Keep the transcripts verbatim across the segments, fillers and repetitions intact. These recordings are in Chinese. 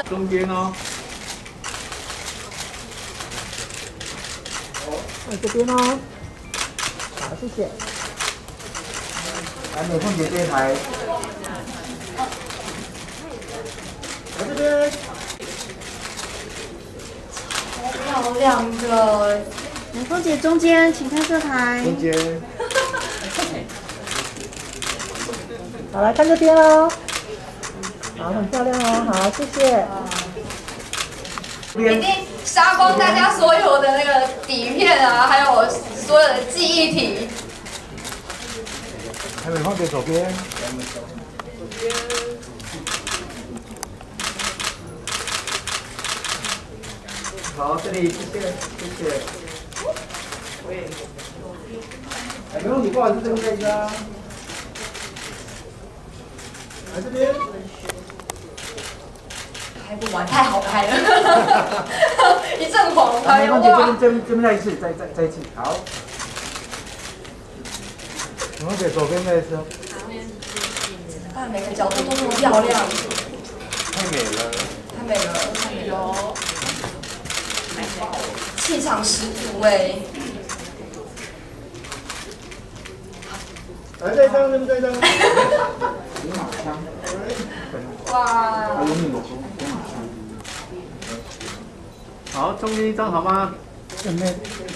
中间哦。 在这边哦。好，谢谢。 来，美凤姐这一台。来这边。 好漂亮的。 美凤姐中间，请看这台。 中间。 好，来看这边哦。好，很漂亮哦，好，谢谢。 一定杀光大家所有的那个底片啊，还有所有的记忆体。 来，美凤姐左边。好，这里谢谢，谢谢。哎，美凤姐，不好意思，这个位置啊。来这边。 拍不完，太好拍了，一阵狂拍。 美凤姐这边这边这边再一次，再再再一次，好。美凤姐左边再一次。 看每个角度都那么漂亮， 太美了， 太美了，太美了，气场十足哎。 来这一张，这边这一张。 哇！ 好，中间一张好吗？ 正面。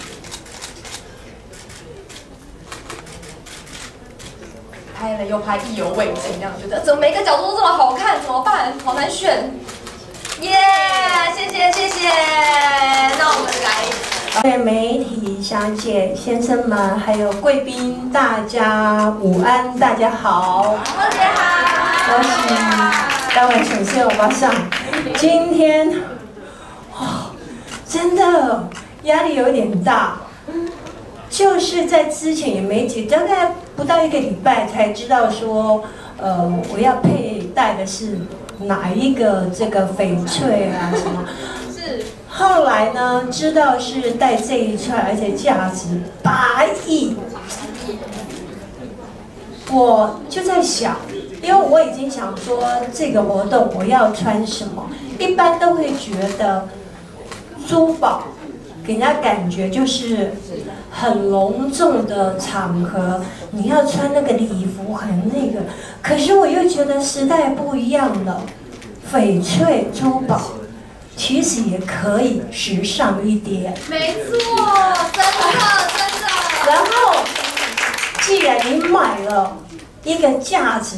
拍了又拍，意犹未尽，这样觉得怎么每个角度都这么好看，怎么办？好难选。耶、yeah, 谢谢谢谢。那我们来。 各位媒体小姐、先生们，还有贵宾，大家午安，大家好。 凤姐好。 我是待会首先我马上，今天，哦，真的压力有点大，就是在之前也没几，大概不到一个礼拜才知道说，呃，我要佩戴的是哪一个这个翡翠啊什么。 是。 后来呢，知道是戴这一串，而且价值八亿，我就在想。因为我已经想说这个活动我要穿什么，一般都会觉得珠宝给人家感觉就是很隆重的场合，你要穿那个礼服很那个。可是我又觉得时代不一样了，翡翠珠宝其实也可以时尚一点。 没错，真的真的。 然后，既然你买了一个价值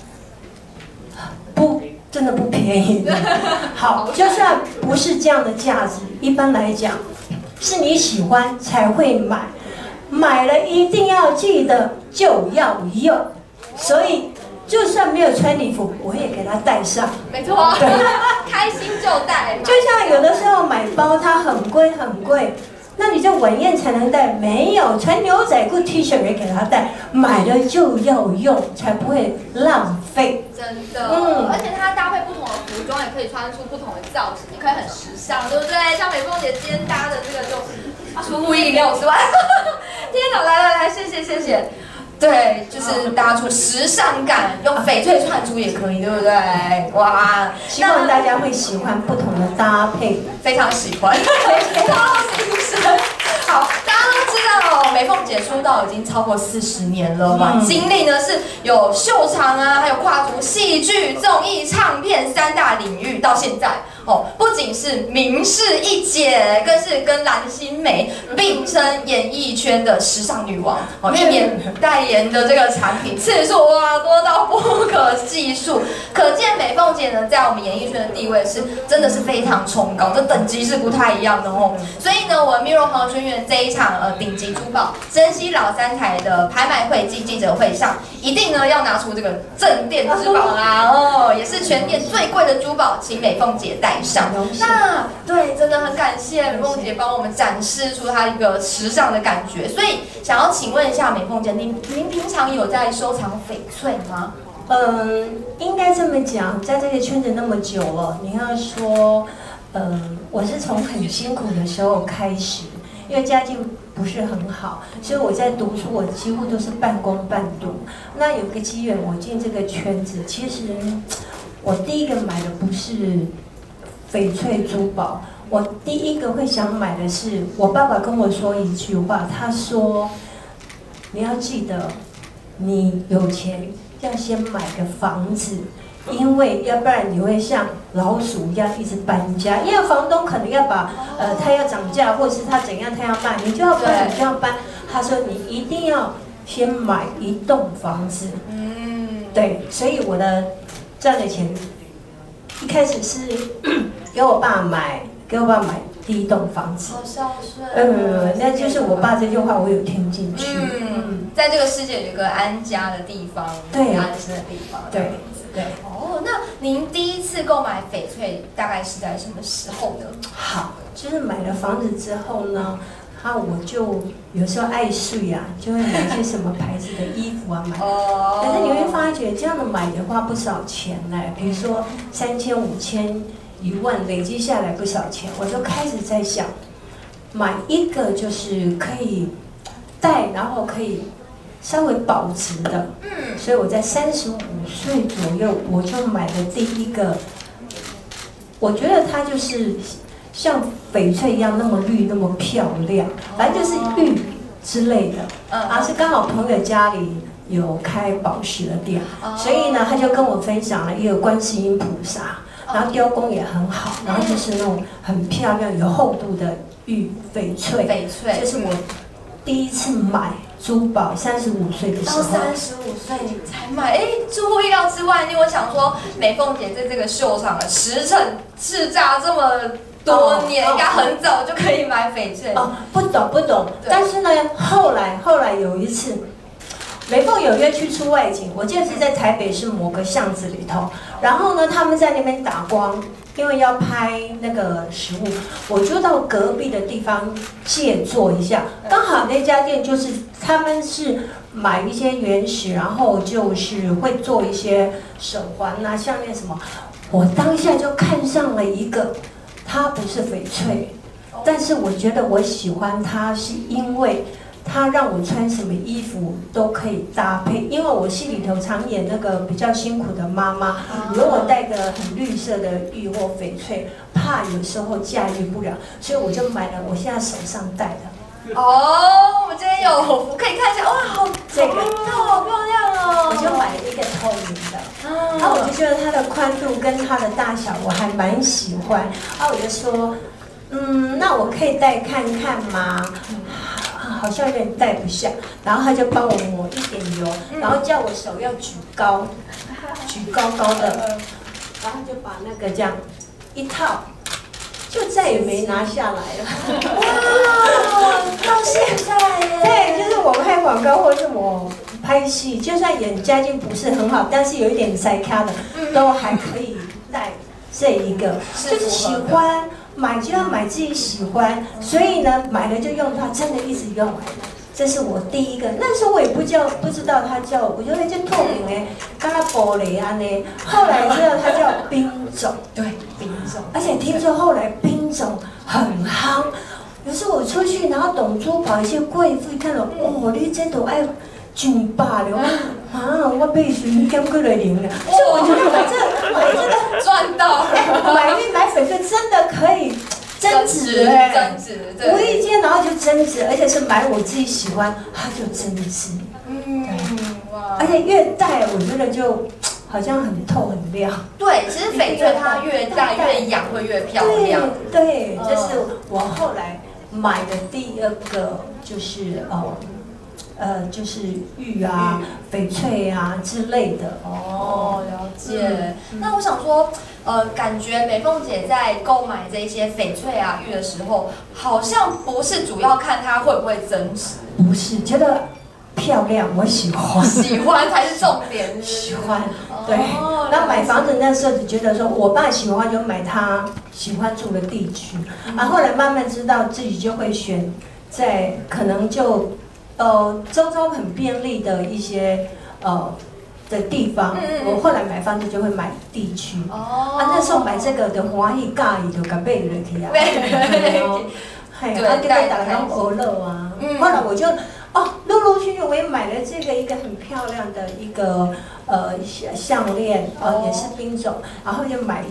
不真的不便宜的，好，就算不是这样的价值，一般来讲是你喜欢才会买，买了一定要记得就要用，所以就算没有穿礼服，我也给它戴上。 没错，对，开心就戴。 就像有的时候买包，它很贵很贵。那你就晚宴才能戴，没有穿牛仔裤 T 恤也给他戴，买了就要用，才不会浪费。 真的，嗯，而且它搭配不同的服装，也可以穿出不同的造型，也可以很时尚，对不对？像美凤姐今天搭的这个就出乎意料之外。天哪，来来来，谢谢谢谢。对，就是搭出时尚感，用翡翠串珠也可以，对不对？哇， 希望大家会喜欢不同的搭配， 非常喜欢，超新鲜。好，大家都知道，美凤姐出道已经超过四十年了嘛，嗯、经历呢是有秀场啊，还有跨足戏剧、综艺、唱片三大领域，到现在哦，不仅是名士一姐，更是跟蓝心湄并称演艺圈的时尚女王哦，一年代言的这个产品次数哇多到不可计数，可见美凤姐呢在我们演艺圈的地位是真的是非常崇高，这等级是不太一样的哦。所以呢，我们 Mirror 黄轩辕这一场呃顶级珠宝珍稀老三台的拍卖会暨记者会上，一定呢要拿出这个镇店之宝啦哦，也是全店最贵的珠宝，请美凤姐戴上。那对，真的很感谢美凤姐帮我们展示出她一个时尚的感觉。所以想要请问一下美凤姐，您您平常有在收藏翡翠吗？ 嗯，应该这么讲，在这个圈子那么久了，你要说，嗯，我是从很辛苦的时候开始。因为家境不是很好，所以我在读书，我几乎都是半工半读。那有个机缘，我进这个圈子，其实我第一个买的不是翡翠珠宝，我第一个会想买的是我爸爸跟我说一句话，他说你要记得，你有钱要先买个房子。因为要不然你会像老鼠一样一直搬家，因为房东可能要把呃他要涨价，或者是他怎样他要卖，你就要搬，你就要搬。他说你一定要先买一栋房子，嗯，对，所以我的赚的钱一开始是给我爸买，给我爸买第一栋房子。 好孝顺。 嗯，那就是我爸这句话我有听进去。 嗯，在这个世界有一个安家的地方， 对啊， 安身的地方， 对。对哦，那您第一次购买翡翠大概是在什么时候呢？ 好，就是买了房子之后呢，啊，我就有时候爱睡啊，就会买一些什么牌子的衣服啊买。哦。可是你会发觉这样的买的花不少钱呢，比如说三千、五千、一万，累积下来不少钱，我就开始在想，买一个就是可以戴，然后可以。稍微保值的，嗯，所以我在三十五岁左右，我就买了第一个，我觉得它就是像翡翠一样那么绿、那么漂亮，反正就是玉之类的，嗯，而是刚好朋友家里有开宝石的店，所以呢，他就跟我分享了一个观世音菩萨，然后雕工也很好，然后就是那种很漂亮、有厚度的玉翡翠， 翡翠， 这是我第一次买。珠宝三十五岁的时候， 到三十五岁才买，哎，出乎意料之外。因为我想说，美凤姐在这个秀场的驰骋叱咤这么多年，应该很早就可以买翡翠。 哦，不懂不懂。但是呢，后来后来有一次，美凤有约去出外景，我记得是在台北市某个巷子里头，然后呢，他们在那边打光。因为要拍那个食物，我就到隔壁的地方借坐一下。刚好那家店就是他们是买一些原石，然后就是会做一些手环啊、项链什么。我当下就看上了一个，它不是翡翠，但是我觉得我喜欢它，是因为它让我穿什么衣服都可以搭配，因为我戏里头常演那个比较辛苦的妈妈，如果带个很绿色的玉或翡翠，怕有时候驾驭不了，所以我就买了我现在手上戴的。 哦，我们今天有，我可以看一下，哇，好， 这个好漂亮哦！ 我就买了一个透明的，然后我就觉得它的宽度跟它的大小我还蛮喜欢，然后我就说，嗯，那我可以戴看看吗？好像有点戴不下，然后他就帮我抹一点油，然后叫我手要举高，举高高的，然后就把那个这样一套，就再也没拿下来了。 哇，到现在耶！ 对，就是我拍广告或是我拍戏，就算演家境不是很好，但是有一点塞卡的，都还可以戴这一个，就是喜欢。买就要买自己喜欢，所以呢，买了就用它，真的一直用。这是我第一个，那时候我也不叫，不知道它叫，我觉得就透明的，跟它玻璃啊呢。后来知道它叫冰种，对，冰种。而且听说后来冰种很夯，有时候我出去，然后懂珠宝一些贵妇看到，哦，你这都爱上百了，啊，我买时减过来零了，所以我觉得买这买这个赚到了， 买玉买翡翠真的可以增值哎， 增值，对， 无意间然后就增值，而且是买我自己喜欢，它就增值，嗯，哇，而且越戴我觉得就好像很透很亮。 对，其实翡翠它越戴越养会越漂亮。 对，这是我后来买的第二个，就是哦。呃，就是玉啊、翡翠啊之类的。 哦，了解。嗯、那我想说，呃，感觉美凤姐在购买这些翡翠啊、玉的时候，好像不是主要看它会不会增值， 不是，觉得漂亮，我喜欢， 喜欢才是重点。 喜欢，对。哦、那买房子那时候只觉得说，我爸喜欢就买他喜欢住的地区，嗯、啊，后来慢慢知道自己就会选在可能就。呃，周遭很便利的一些呃的地方，嗯、我后来买房子就会买地区。哦。啊，那时候买这个的欢喜介意就甲买落去啊。对。嘿，啊，就在打开欧乐啊。嗯。后来我就哦，陆陆续续我也买了这个一个很漂亮的一个呃项链，呃也是冰种，然后就买一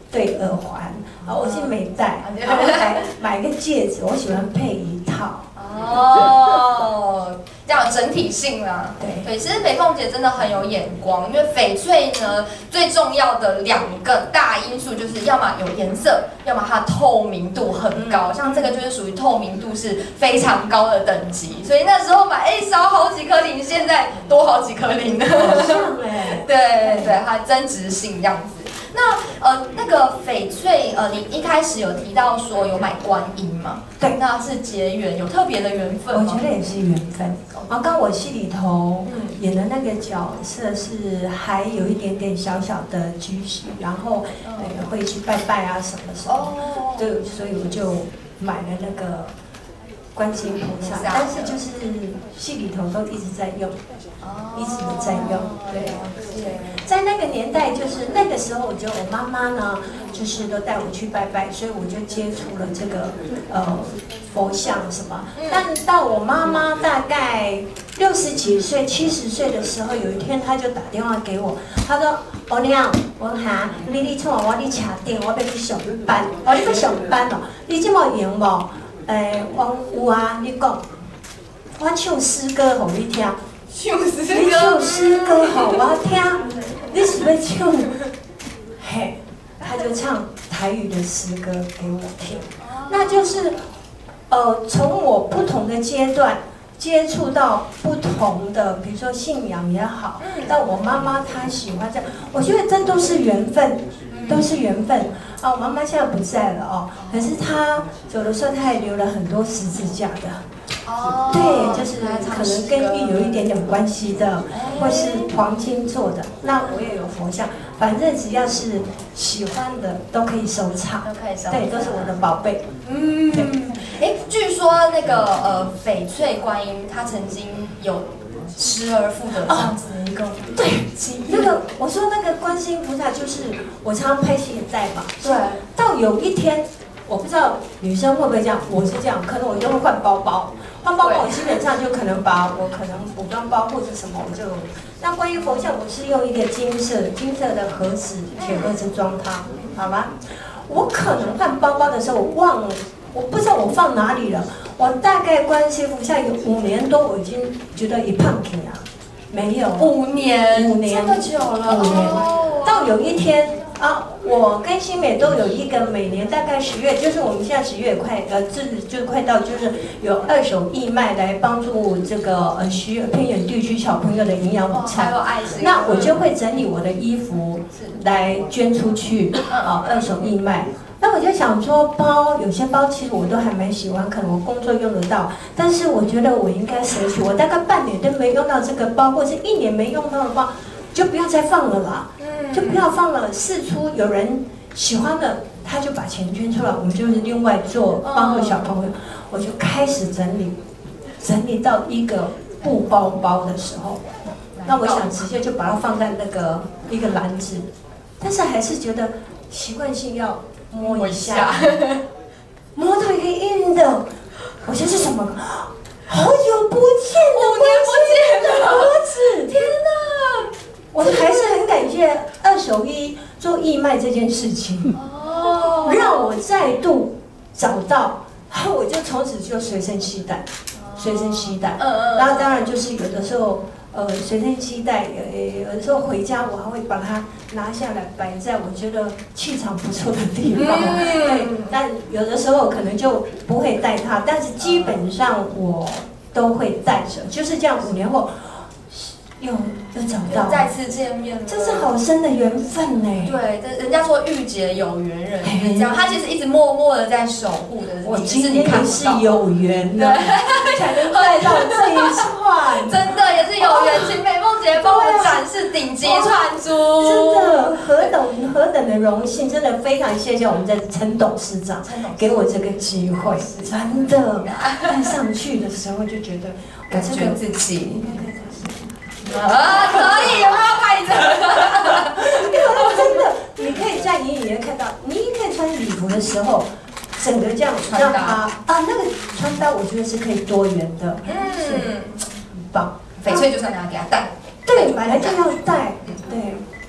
对耳环，啊，我是没戴，然后还买个戒指，我喜欢配一套。 哦，这样有整体性啦。 对对，其实北凤姐真的很有眼光，因为翡翠呢最重要的两个大因素就是要么有颜色，要么它的透明度很高。像这个就是属于透明度是非常高的等级，所以那时候买哎少好几颗零，现在多好几颗零呢。 好像哎， 对对，它增值性这样子。那呃，那个翡翠，呃，你一开始有提到说有买观音嘛？ 对， 那是结缘，有特别的缘分我吗？ 觉得也是缘分。然后刚我戏里头演的那个角色是还有一点点小小的居士，然后呃会去拜拜啊什么什么， 哦， 对，所以我就买了那个观世音菩萨，但是就是戏里头都一直在用，一直都在用，对。在那个年代，就是那个时候，我就我妈妈呢，就是都带我去拜拜，所以我就接触了这个呃佛像什么。但到我妈妈大概六十几岁、七十岁的时候，有一天她就打电话给我，她说：“欧娘，我哈，你你创我你卡电，我要去上班，我你去上班哦，你这么用无？诶，我有啊，你讲，我唱诗歌给你听。” 唱诗歌， 你唱诗歌给我听，你是要唱？嘿，他就唱台语的诗歌给我听，那就是呃，从我不同的阶段接触到不同的，比如说信仰也好，但我妈妈她喜欢这样，我觉得这都是缘分，都是缘分啊。我妈妈现在不在了哦，可是她有的时候她也留了很多十字架的。 哦， 对，就是可能跟玉有一点点关系的，或是黄金做的。那我也有佛像，反正只要是喜欢的都可以收藏， 都可以收， 对，都是我的宝贝。 嗯，哎，据说那个呃翡翠观音，它曾经有失而复得这样子一个对，那个我说那个观世音菩萨，就是我常常拍戏也在嘛。 对， 到有一天。我不知道女生会不会这样，我是这样，可能我就会换包包，换包包我基本上就可能把我可能补妆包或者什么，我就那关于佛像，我是用一个金色金色的盒子铁盒子装它，好吗？我可能换包包的时候我忘了，我不知道我放哪里了，我大概观世音菩萨有五年多，我已经觉得一胖起啊，没有五年， 五年这么久了， 五年，到有一天。啊，我跟新美都有一个每年大概十月，就是我们现在十月快呃，这就快到，就是有二手义卖来帮助这个呃需偏远地区小朋友的营养午餐。 还有爱心。 那我就会整理我的衣服来捐出去啊，二手义卖。那我就想说，包有些包其实我都还蛮喜欢，可能我工作用得到，但是我觉得我应该舍去。我大概半年都没用到这个包，或者是一年没用到的包，就不要再放了啦。就不要放了，试出有人喜欢的，他就把钱捐出来，我们就是另外做帮助小朋友。我就开始整理，整理到一个布包包的时候，那我想直接就把它放在那个一个篮子，但是还是觉得习惯性要摸一下，摸到一个硬的，我觉得是什么？好久不见的， 五年不见的盒子， 天哪！ 我还是很感谢二手衣做义卖这件事情，哦，让我再度找到，然后我就从此就随身携带，随身携带，嗯嗯，然后当然就是有的时候，呃，随身携带，有有的时候回家我还会把它拿下来摆在我觉得气场不错的地方，对，但有的时候可能就不会带它，但是基本上我都会带着，就是这样，五年后。又又找到， 再次见面了， 这是好深的缘分呢。 对，这人家说遇结有缘人，这样他其实一直默默的在守护的。 我今天也是有缘的，才能带到这一串。 真的也是有缘，请美凤姐帮我展示顶级串珠。 真的何等何等的荣幸，真的非常谢谢我们的陈董事长给我这个机会，真的带上去的时候就觉得我感觉这个自己。啊，可以，有没有拍着？ 真的，你可以在隐隐约看到，你可以穿礼服的时候，整个这样让它啊，那个穿搭我觉得是可以多元的，嗯，很棒。 翡翠就是拿给他戴， 对，买来就要戴，对。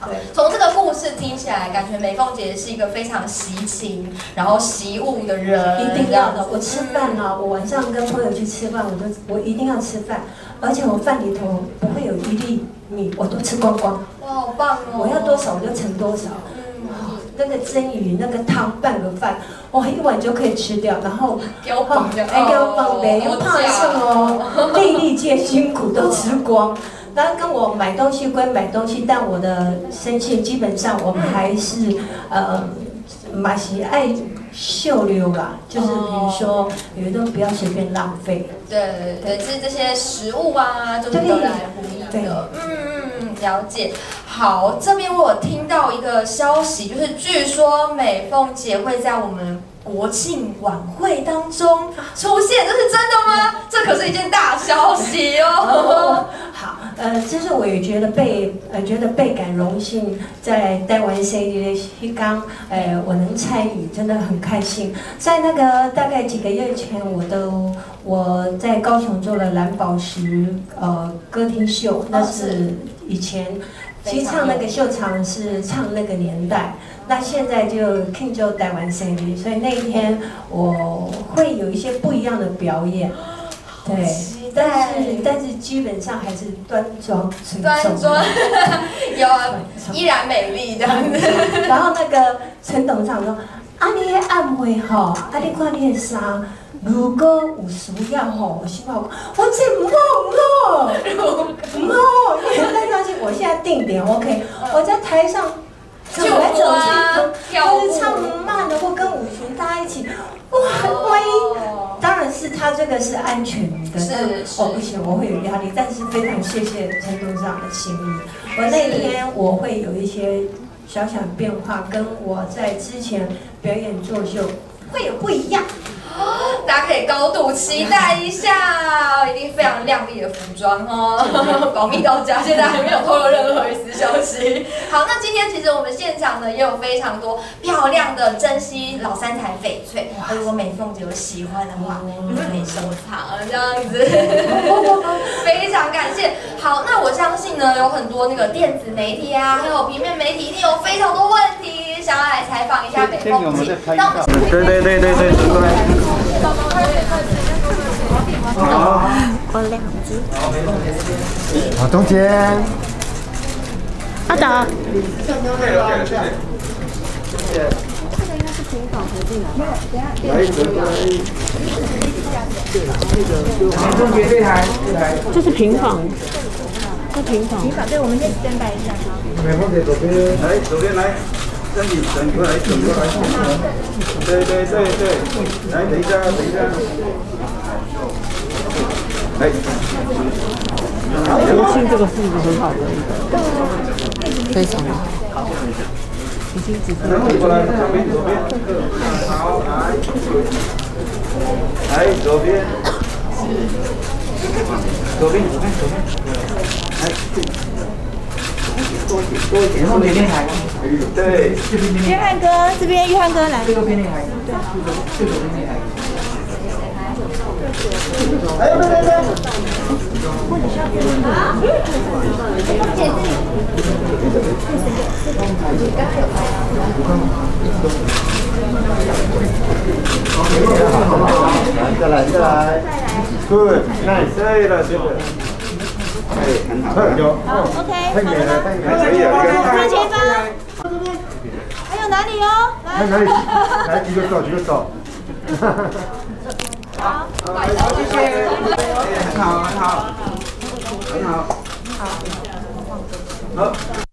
从这个故事听起来，感觉美凤姐是一个非常喜情，然后习物的人。 一定要的。我吃饭呢、啊，我晚上跟朋友去吃饭，我都我一定要吃饭，而且我饭里头不会有一粒米，我都吃光光。 哇，好棒哦！ 我要多少我就盛多少。嗯，那个蒸鱼，那个汤拌个饭，哇，一碗就可以吃掉。然后给我绑着， 哎，给我绑呗，又怕什么？粒粒皆辛苦都吃光。然后跟我买东西归买东西，但我的生气基本上我们还是呃，马西爱秀溜啦，就是比如说有的东西不要随便浪费。 对对对，就是这些食物啊，就是得来不易的。嗯嗯，了解。好，这边我有听到一个消息，就是据说美凤姐会在我们国庆晚会当中出现，这是真的吗？这可是一件大消息哦。 好，呃，就是我也觉得倍呃觉得倍感荣幸，在台湾 C D 的西刚，呃，我能参与，真的很开心。在那个大概几个月前，我都我在高雄做了蓝宝石呃歌厅秀，那是以前。其实唱那个秀场是唱那个年代，那现在就 King 就台湾 C D， 所以那一天我会有一些不一样的表演，对，但是但是基本上还是端庄尊重， 端庄，有依然美丽的。 然后那个陈董事长说，啊你的暗会吼，啊你看你的衫。如果有需要吼，我希望我这唔好唔好唔好，你在相信我现在定点 OK， 我在台上走来走去，或者唱慢的或跟舞群大家一起，哇，万一当然是他这个是安全的，但我不行，我会有压力，但是非常谢谢陈董事长的心意。我那一天我会有一些小小的变化，跟我在之前表演作秀会有不一样。 大家可以高度期待一下，一定非常亮丽的服装哦，保密到家，现在还没有透露任何一丝消息。好，那今天其实我们现场呢也有非常多漂亮的珍稀老三彩翡翠，如果美凤姐有喜欢的话，你可以收藏这样子，非常感谢。好，那我相信呢有很多那个电子媒体啊，还有平面媒体，一定有非常多问题想要来采访一下美凤姐。那我们对对对对对，过来。好， 我两只。 好，中间。 阿达。 这个应该是平房合进来。没有，等下。 来一个，中间这台，这台。 这是平房。这平房。 平房，对，我们先 stand by 一下。 美凤姐左边， 来左边来，这里转过来，转过来。对对对对，来等一下，等一下。来。 国庆这个是一个很好的一个，非常好。已经只是。 过来，左边左边。好，来。来左边。左边左边左边。来。多一点多一点，然后连台。对。 约翰哥，这边约翰哥来。 这个偏内台，对，这个偏内台。哎，对对对。 或者需要别人的。姐自己。 再来再来。Good, nice， 对了对了。哎，很好。 好 ，OK， 太美了，太美了。 可以了， 正前方。还有哪里哦？ 来哪里？来举个手，举个手。 好，好，谢谢。很好，很好，很好。好。好。